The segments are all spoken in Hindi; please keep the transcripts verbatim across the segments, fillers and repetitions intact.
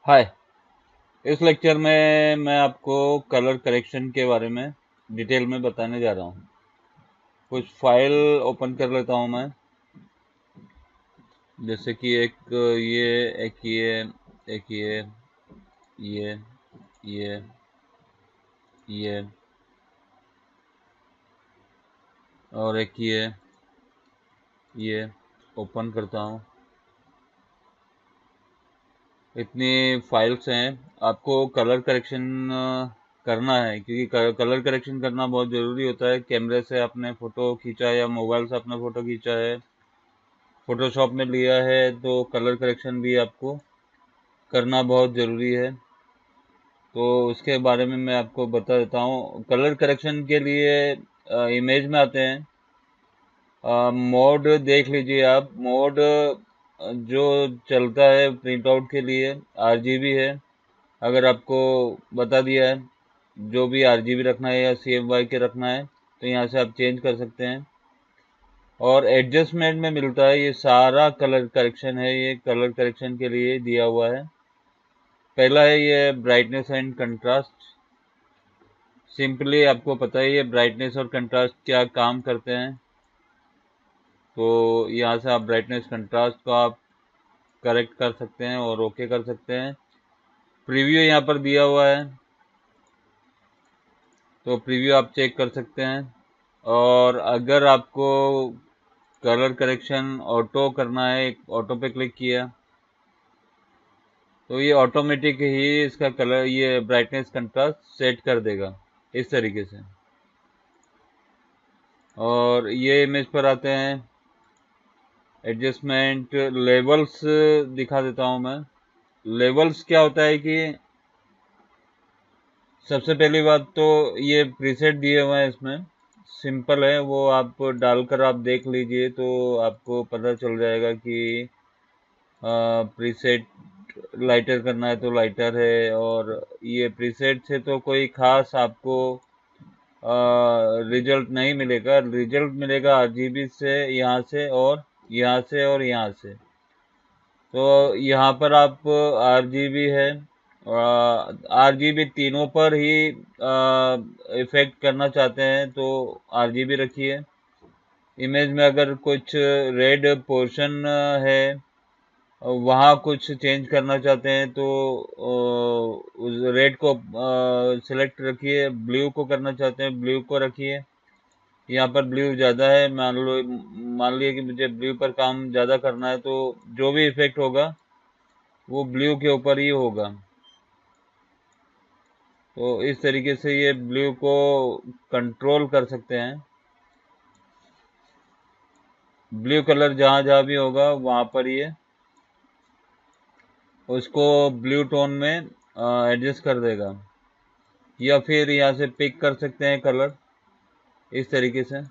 हाय। इस लेक्चर में मैं आपको कलर करेक्शन के बारे में डिटेल में बताने जा रहा हूँ। कुछ फाइल ओपन कर लेता हूँ मैं, जैसे कि एक ये एक ये एक ये ये ये ये और एक ये ये ओपन करता हूँ। इतनी फाइल्स हैं। आपको कलर करेक्शन करना है, क्योंकि कलर करेक्शन करना बहुत ज़रूरी होता है। कैमरे से आपने फ़ोटो खींचा है या मोबाइल से आपने फ़ोटो खींचा है, फोटोशॉप में लिया है, तो कलर करेक्शन भी आपको करना बहुत ज़रूरी है। तो उसके बारे में मैं आपको बता देता हूँ। कलर करेक्शन के लिए इमेज में आते हैं, मोड देख लीजिए आप। मोड जो चलता है प्रिंट आउट के लिए आरजीबी है। अगर आपको बता दिया है जो भी आरजीबी रखना है या सीएमवाई के रखना है, तो यहाँ से आप चेंज कर सकते हैं। और एडजस्टमेंट में मिलता है, ये सारा कलर करेक्शन है, ये कलर करेक्शन के लिए दिया हुआ है। पहला है ये ब्राइटनेस एंड कंट्रास्ट। सिंपली आपको पता है ये ब्राइटनेस और कंट्रास्ट क्या काम करते हैं। तो यहाँ से आप ब्राइटनेस कंट्रास्ट को आप करेक्ट कर सकते हैं और ओके कर सकते हैं। प्रीव्यू यहाँ पर दिया हुआ है, तो प्रीव्यू आप चेक कर सकते हैं। और अगर आपको कलर करेक्शन ऑटो करना है, ऑटो पे क्लिक किया तो ये ऑटोमेटिक ही इसका कलर, ये ब्राइटनेस कंट्रास्ट सेट कर देगा इस तरीके से। और ये इमेज पर आते हैं, एडजस्टमेंट लेवल्स दिखा देता हूँ मैं। लेवल्स क्या होता है कि सबसे पहली बात तो ये प्रीसेट दिए हुए हैं, इसमें सिंपल है, वो आप डालकर आप देख लीजिए तो आपको पता चल जाएगा कि प्रीसेट लाइटर करना है तो लाइटर है। और ये प्रीसेट से तो कोई खास आपको रिजल्ट नहीं मिलेगा। रिजल्ट मिलेगा आरजीबी से, यहाँ से और यहाँ से और यहाँ से। तो यहाँ पर आप आरजीबी है, आरजीबी तीनों पर ही इफेक्ट करना चाहते हैं तो आरजीबी रखिए। इमेज में अगर कुछ रेड पोर्शन है, वहाँ कुछ चेंज करना चाहते हैं तो उस रेड को सिलेक्ट रखिए। ब्लू को करना चाहते हैं ब्लू को रखिए। यहाँ पर ब्लू ज़्यादा है, मान लो मान लिया कि मुझे ब्लू पर काम ज़्यादा करना है, तो जो भी इफेक्ट होगा वो ब्लू के ऊपर ही होगा। तो इस तरीके से ये ब्लू को कंट्रोल कर सकते हैं। ब्लू कलर जहाँ जहाँ भी होगा वहाँ पर ये उसको ब्लू टोन में एडजस्ट कर देगा। या फिर यहाँ से पिक कर सकते हैं कलर इस तरीके से।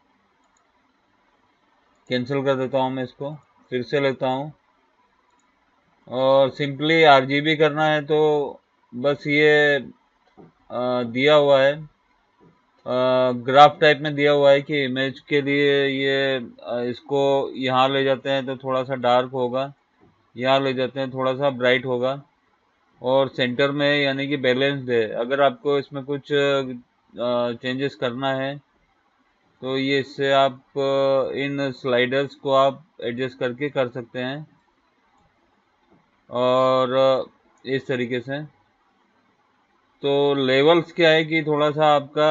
कैंसिल कर देता हूँ मैं इसको, फिर से लेता हूँ। और सिंपली आरजीबी करना है तो बस ये आ, दिया हुआ है, ग्राफ टाइप में दिया हुआ है कि इमेज के लिए ये आ, इसको यहाँ ले जाते हैं तो थोड़ा सा डार्क होगा, यहाँ ले जाते हैं थोड़ा सा ब्राइट होगा, और सेंटर में यानी कि बैलेंस्ड है। अगर आपको इसमें कुछ चेंजेस करना है तो ये इससे आप इन स्लाइडर्स को आप एडजस्ट करके कर सकते हैं। और इस तरीके से तो लेवल्स क्या है कि थोड़ा सा आपका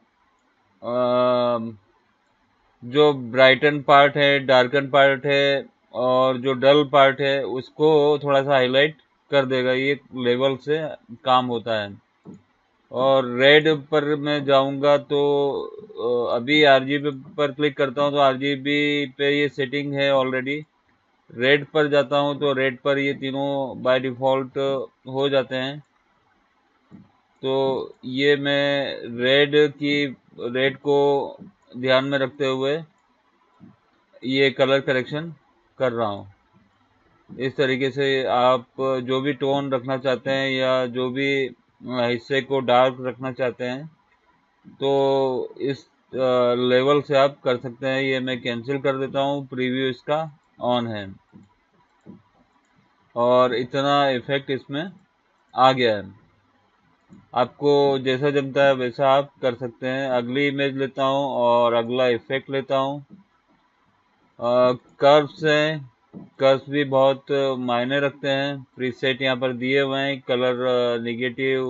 जो ब्राइटन पार्ट है, डार्कन पार्ट है, और जो डल पार्ट है उसको थोड़ा सा हाईलाइट कर देगा, ये लेवल से काम होता है। और रेड पर मैं जाऊंगा तो अभी आरजीबी पर क्लिक करता हूं तो आरजीबी पे ये सेटिंग है ऑलरेडी। रेड पर जाता हूं तो रेड पर ये तीनों बाय डिफॉल्ट हो जाते हैं। तो ये मैं रेड की रेड को ध्यान में रखते हुए ये कलर करेक्शन कर रहा हूँ। इस तरीके से आप जो भी टोन रखना चाहते हैं या जो भी हिस्से को डार्क रखना चाहते हैं तो इस लेवल से आप कर सकते हैं। ये मैं कैंसिल कर देता हूँ, प्रीव्यू इसका ऑन है। और इतना इफेक्ट इसमें आ गया है। आपको जैसा जमता है वैसा आप कर सकते हैं। अगली इमेज लेता हूँ और अगला इफेक्ट लेता हूँ। कर्व्स हैं, कर्व्स भी बहुत मायने रखते हैं। प्रीसेट यहाँ पर दिए हुए हैं, कलर निगेटिव,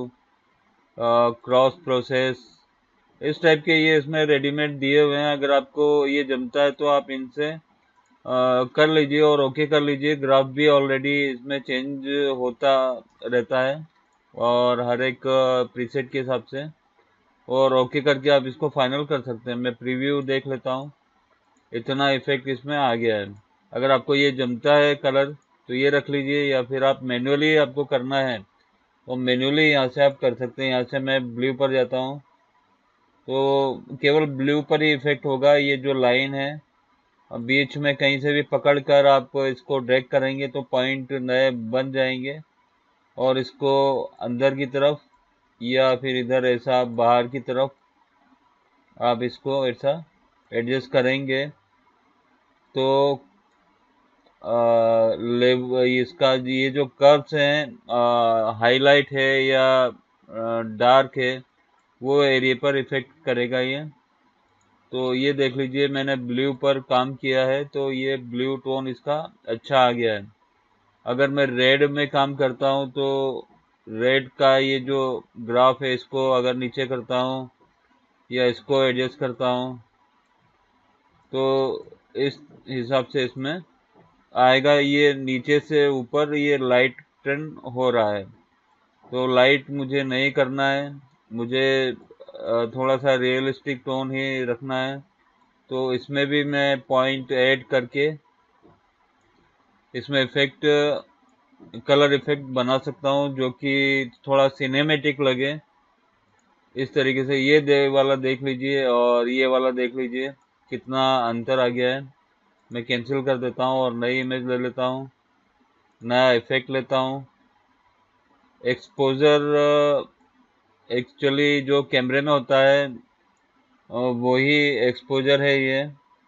क्रॉस प्रोसेस, इस टाइप के ये इसमें रेडीमेड दिए हुए हैं। अगर आपको ये जमता है तो आप इनसे आ, कर लीजिए और ओके कर लीजिए। ग्राफ भी ऑलरेडी इसमें चेंज होता रहता है और हर एक प्रीसेट के हिसाब से, और ओके करके आप इसको फाइनल कर सकते हैं। मैं प्रीव्यू देख लेता हूँ। इतना इफेक्ट इसमें आ गया है। अगर आपको ये जमता है कलर तो ये रख लीजिए, या फिर आप मैन्युअली आपको करना है तो मैन्युअली यहाँ से आप कर सकते हैं। यहाँ से मैं ब्लू पर जाता हूँ तो केवल ब्लू पर ही इफेक्ट होगा। ये जो लाइन है बीच में कहीं से भी पकड़ कर आप इसको ड्रैग करेंगे तो पॉइंट नए बन जाएंगे, और इसको अंदर की तरफ या फिर इधर ऐसा बाहर की तरफ आप इसको ऐसा एडजस्ट करेंगे तो आ, लेव इसका ये जो कर्व्स हैं, हाईलाइट है या डार्क है, वो एरिया पर इफेक्ट करेगा ये। तो ये देख लीजिए मैंने ब्लू पर काम किया है तो ये ब्लू टोन इसका अच्छा आ गया है। अगर मैं रेड में काम करता हूँ तो रेड का ये जो ग्राफ है इसको अगर नीचे करता हूँ या इसको एडजस्ट करता हूँ तो इस हिसाब से इसमें आएगा। ये नीचे से ऊपर ये लाइट टर्न हो रहा है, तो लाइट मुझे नहीं करना है, मुझे थोड़ा सा रियलिस्टिक टोन ही रखना है। तो इसमें भी मैं पॉइंट ऐड करके इसमें इफेक्ट, कलर इफेक्ट बना सकता हूँ जो कि थोड़ा सिनेमेटिक लगे। इस तरीके से ये दे वाला देख लीजिए और ये वाला देख लीजिए कितना अंतर आ गया है। मैं कैंसिल कर देता हूँ और नई इमेज ले लेता हूँ, नया इफेक्ट लेता हूँ। एक्सपोजर एक्चुअली जो कैमरे में होता है वही एक्सपोजर है ये।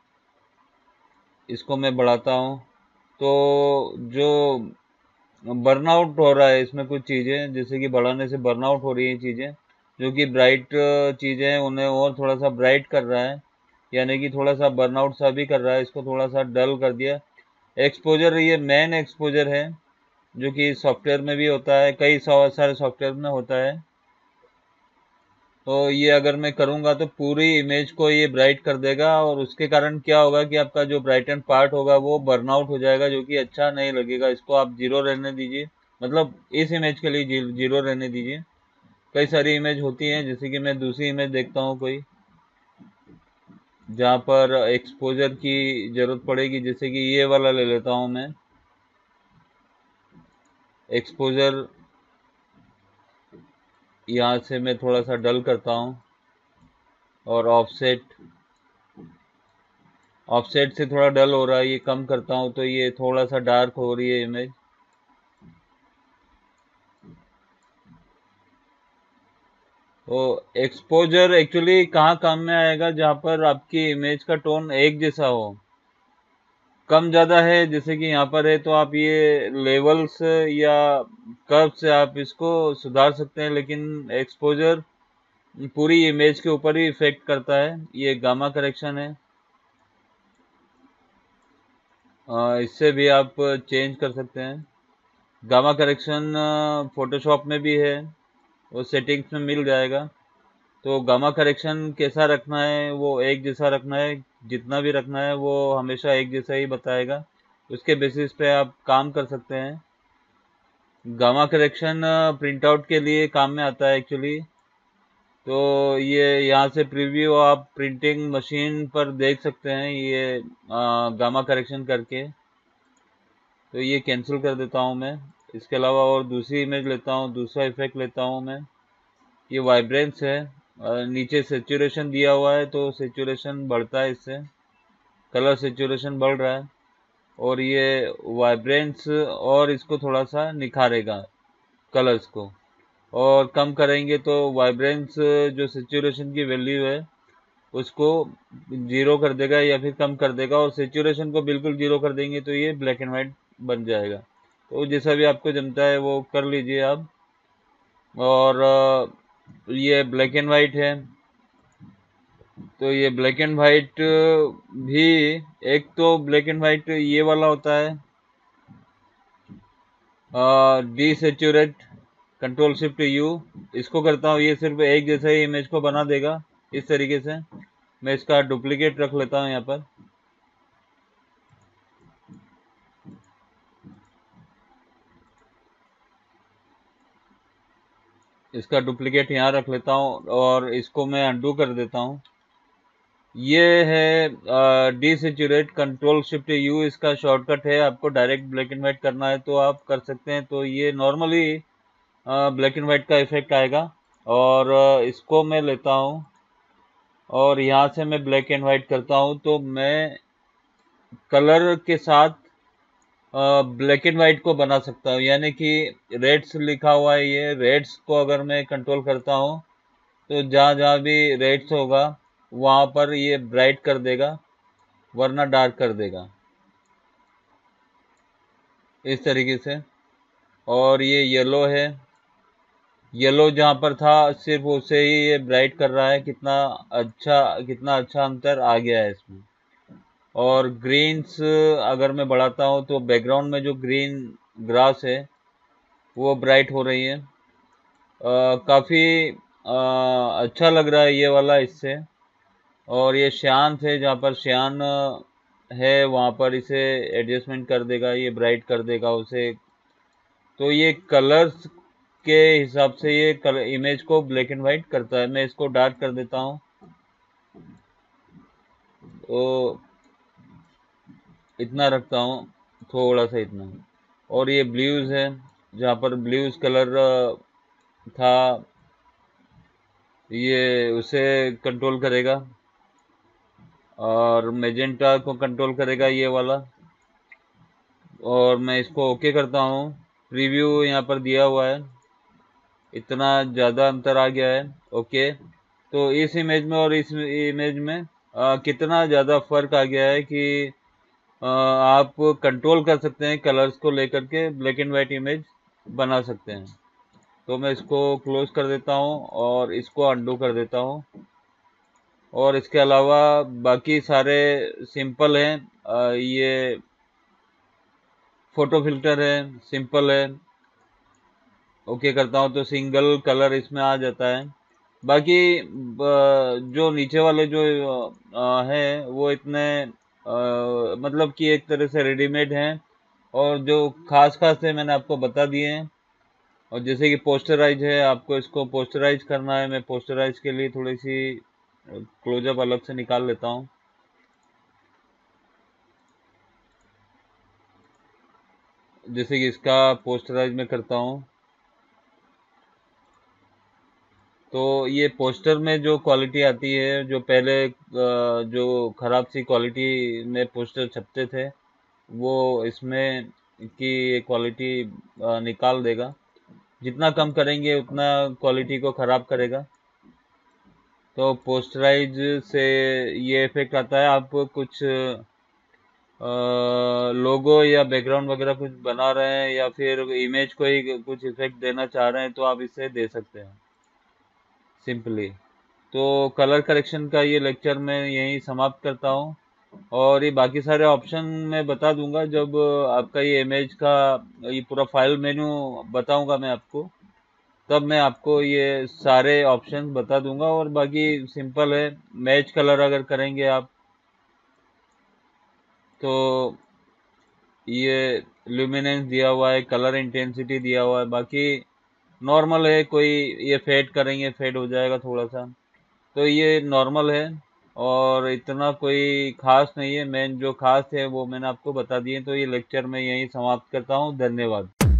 इसको मैं बढ़ाता हूँ तो जो बर्नआउट हो रहा है इसमें कुछ चीज़ें, जैसे कि बढ़ाने से बर्नआउट हो रही हैं चीज़ें, जो कि ब्राइट चीज़ें हैं उन्हें और थोड़ा सा ब्राइट कर रहा है, यानी कि थोड़ा सा बर्नआउट सा भी कर रहा है। इसको थोड़ा सा डल कर दिया। एक्सपोजर ये मेन एक्सपोजर है जो कि सॉफ्टवेयर में भी होता है, कई सारे सॉफ्टवेयर में होता है। तो ये अगर मैं करूँगा तो पूरी इमेज को ये ब्राइट कर देगा, और उसके कारण क्या होगा कि आपका जो ब्राइटन पार्ट होगा वो बर्नआउट हो जाएगा, जो कि अच्छा नहीं लगेगा। इसको आप जीरो रहने दीजिए, मतलब इस इमेज के लिए जीरो रहने दीजिए। कई सारी इमेज होती हैं, जैसे कि मैं दूसरी इमेज देखता हूँ कोई जहाँ पर एक्सपोजर की जरूरत पड़ेगी, जैसे कि ये वाला ले लेता हूँ मैं। एक्सपोजर यहाँ से मैं थोड़ा सा डल करता हूँ और ऑफसेट ऑफसेट से थोड़ा डल हो रहा है, ये कम करता हूँ तो ये थोड़ा सा डार्क हो रही है इमेज। तो एक्सपोजर एक्चुअली कहाँ काम में आएगा, जहाँ पर आपकी इमेज का टोन एक जैसा हो। कम ज़्यादा है जैसे कि यहाँ पर है तो आप ये लेवल्स या कर्व से आप इसको सुधार सकते हैं, लेकिन एक्सपोजर पूरी इमेज के ऊपर ही इफेक्ट करता है। ये गामा करेक्शन है, आ, इससे भी आप चेंज कर सकते हैं। गामा करेक्शन फोटोशॉप में भी है, वो सेटिंग्स में मिल जाएगा। तो गामा करेक्शन कैसा रखना है, वो एक जैसा रखना है, जितना भी रखना है वो हमेशा एक जैसा ही बताएगा। उसके बेसिस पे आप काम कर सकते हैं। गामा करेक्शन प्रिंट आउट के लिए काम में आता है एक्चुअली। तो ये यहाँ से प्रीव्यू आप प्रिंटिंग मशीन पर देख सकते हैं ये गामा करेक्शन करके। तो ये कैंसिल कर देता हूँ मैं। इसके अलावा और दूसरी इमेज लेता हूँ, दूसरा इफेक्ट लेता हूँ मैं। ये वाइब्रेंस है, नीचे सेचुरेशन दिया हुआ है तो सेचुरेशन बढ़ता है, इससे कलर सेचुरेशन बढ़ रहा है, और ये वाइब्रेंस और इसको थोड़ा सा निखारेगा कलर्स को। और कम करेंगे तो वाइब्रेंस जो सेचुरेशन की वैल्यू है उसको जीरो कर देगा या फिर कम कर देगा, और सेचुरेशन को बिल्कुल जीरो कर देंगे तो ये ब्लैक एंड वाइट बन जाएगा। तो जैसा भी आपको जमता है वो कर लीजिए आप। और ये ब्लैक एंड वाइट है, तो ये ब्लैक एंड वाइट भी, एक तो ब्लैक एंड वाइट ये वाला होता है desaturate, control shift U, इसको करता हूँ, ये सिर्फ एक जैसा ही इमेज को बना देगा इस तरीके से। मैं इसका डुप्लीकेट रख लेता हूँ यहाँ पर। इसका डुप्लीकेट यहाँ रख लेता हूँ और इसको मैं अनडू कर देता हूँ। ये है desaturate, control shift U, इसका शॉर्टकट है। आपको डायरेक्ट ब्लैक एंड वाइट करना है तो आप कर सकते हैं। तो ये नॉर्मली ब्लैक एंड वाइट का इफेक्ट आएगा। और इसको मैं लेता हूँ और यहाँ से मैं ब्लैक एंड वाइट करता हूँ, तो मैं कलर के साथ ब्लैक एंड वाइट को बना सकता हूँ। यानी कि रेड्स लिखा हुआ है, ये रेड्स को अगर मैं कंट्रोल करता हूँ तो जहाँ जहाँ भी रेड्स होगा वहाँ पर ये ब्राइट कर देगा, वरना डार्क कर देगा इस तरीके से। और ये येलो है, येलो जहाँ पर था सिर्फ उसे ही ये ब्राइट कर रहा है। कितना अच्छा, कितना अच्छा अंतर आ गया है इसमें। और ग्रीन्स अगर मैं बढ़ाता हूँ तो बैकग्राउंड में जो ग्रीन ग्रास है वो ब्राइट हो रही है। काफ़ी अच्छा लग रहा है ये वाला इससे। और ये शांत है, जहाँ पर शान है वहाँ पर इसे एडजस्टमेंट कर देगा, ये ब्राइट कर देगा उसे। तो ये कलर्स के हिसाब से ये कलर इमेज को ब्लैक एंड वाइट करता है। मैं इसको डार्क कर देता हूँ, तो इतना रखता हूँ, थोड़ा सा इतना। और ये ब्लूज है, जहाँ पर ब्लूज कलर था ये उसे कंट्रोल करेगा। और मेजेंटा को कंट्रोल करेगा ये वाला। और मैं इसको ओके करता हूँ। प्रीव्यू यहाँ पर दिया हुआ है, इतना ज़्यादा अंतर आ गया है। ओके, तो इस इमेज में और इस इमेज में आ, कितना ज़्यादा फर्क आ गया है कि आ, आप कंट्रोल कर सकते हैं कलर्स को लेकर के, ब्लैक एंड वाइट इमेज बना सकते हैं। तो मैं इसको क्लोज कर देता हूँ और इसको अंडू कर देता हूँ। और इसके अलावा बाकी सारे सिंपल हैं। ये फोटो फिल्टर है, सिंपल है। ओके करता हूँ तो सिंगल कलर इसमें आ जाता है। बाकी जो नीचे वाले जो हैं वो इतने आ, मतलब कि एक तरह से रेडीमेड हैं। और जो खास खास है मैंने आपको बता दिए हैं। और जैसे कि पोस्टराइज है, आपको इसको पोस्टराइज करना है। मैं पोस्टराइज के लिए थोड़ी सी क्लोजअप अलग से निकाल लेता हूँ। जैसे कि इसका पोस्टराइज में करता हूँ, तो ये पोस्टर में जो क्वालिटी आती है, जो पहले जो ख़राब सी क्वालिटी में पोस्टर छपते थे, वो इसमें की क्वालिटी निकाल देगा। जितना कम करेंगे उतना क्वालिटी को ख़राब करेगा। तो पोस्टराइज से ये इफेक्ट आता है। आप कुछ लोगो या बैकग्राउंड वगैरह कुछ बना रहे हैं या फिर इमेज को ही कुछ इफेक्ट देना चाह रहे हैं तो आप इसे दे सकते हैं सिंपली। तो कलर करेक्शन का ये लेक्चर मैं यहीं समाप्त करता हूँ। और ये बाकी सारे ऑप्शन मैं बता दूंगा जब आपका ये इमेज का ये पूरा फाइल मेन्यू बताऊंगा मैं आपको, तब मैं आपको ये सारे ऑप्शंस बता दूंगा। और बाकी सिंपल है, मैच कलर अगर करेंगे आप तो ये ल्यूमिनेंस दिया हुआ है, कलर इंटेंसिटी दिया हुआ है। बाकी नॉर्मल है, कोई ये फेड करेंगे फेड हो जाएगा थोड़ा सा, तो ये नॉर्मल है। और इतना कोई खास नहीं है। मेन जो खास है वो मैंने आपको बता दिए। तो ये लेक्चर मैं यहीं समाप्त करता हूँ। धन्यवाद।